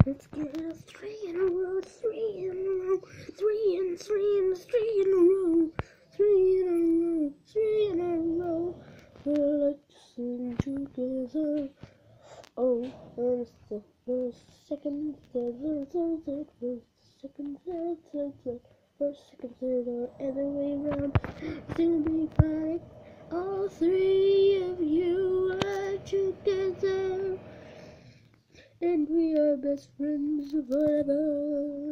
Let's get a 3 in a row, 3 in a row, 3 in a row, 3 in a row, 3 in a row. Let's sing together. Oh, first, the first, second, third, first, second, third, first, second, third, or other way round. It's gonna be fine. All 3 of you are together. And we are best friends forever.